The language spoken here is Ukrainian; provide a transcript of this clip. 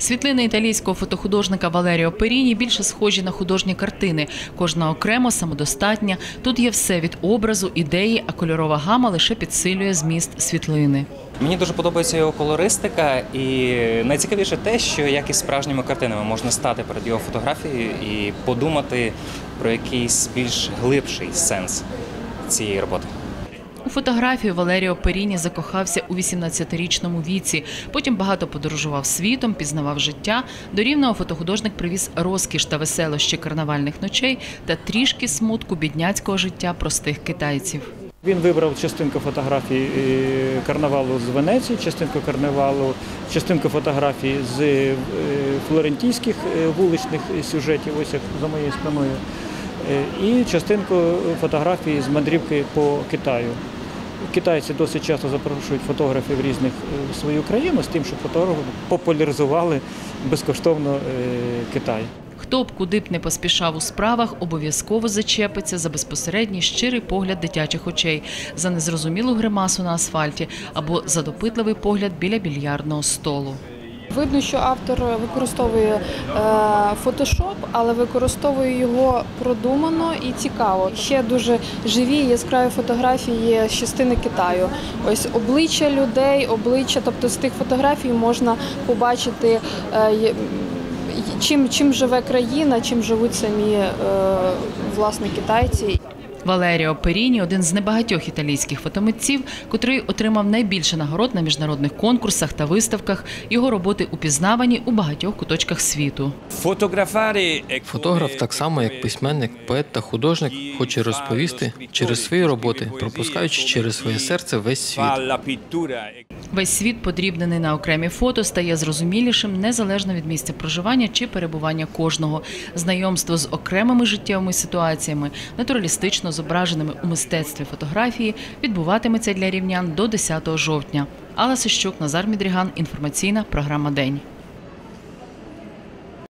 Світлини італійського фотохудожника Валеріо Періні більше схожі на художні картини. Кожна окремо, самодостатня. Тут є все від образу, ідеї, а кольорова гама лише підсилює зміст світлини. Мені дуже подобається його колористика, і найцікавіше те, що як із справжніми картинами можна стати перед його фотографією і подумати про якийсь більш глибший сенс цієї роботи. У фотографію Валеріо Періні закохався у 18-річному віці. Потім багато подорожував світом, пізнавав життя. До Рівного фотохудожник привіз розкіш та веселощі карнавальних ночей та трішки смутку бідняцького життя простих китайців. Він вибрав частинку фотографій карнавалу з Венеції, частинку фотографій з флорентійських вуличних сюжетів, ось як за моєю спиною, і частинку фотографій з мандрівки по Китаю. Китайці досить часто запрошують фотографів різних в свою країну з тим, щоб фотографи популяризували безкоштовно Китай. Хто б куди б не поспішав у справах, обов'язково зачепиться за безпосередній щирий погляд дитячих очей, за незрозумілу гримасу на асфальті або за допитливий погляд біля більярдного столу. Видно, що автор використовує фотошоп, але використовує його продумано і цікаво. Ще дуже живі, яскраві фотографії з частини Китаю. Ось обличчя людей, тобто з тих фотографій можна побачити, чим живе країна, чим живуть самі власне китайці. Валеріо Періні – один з небагатьох італійських фотомитців, котрий отримав найбільше нагород на міжнародних конкурсах та виставках. Його роботи упізнавані у багатьох куточках світу. Фотограф, так само як письменник, поет та художник, хоче розповісти через свої роботи, пропускаючи через своє серце весь світ. Весь світ, подрібнений на окремі фото, стає зрозумілішим незалежно від місця проживання чи перебування кожного. Знайомство з окремими життєвими ситуаціями, натуралістично зображеними у мистецтві фотографії, відбуватиметься для рівнян до 10 жовтня. Алла Сищук, Назар Мідріган. Інформаційна програма «День».